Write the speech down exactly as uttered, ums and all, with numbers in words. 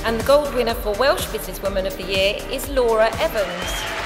And the gold winner for Welsh Businesswoman of the Year is Laura Evans.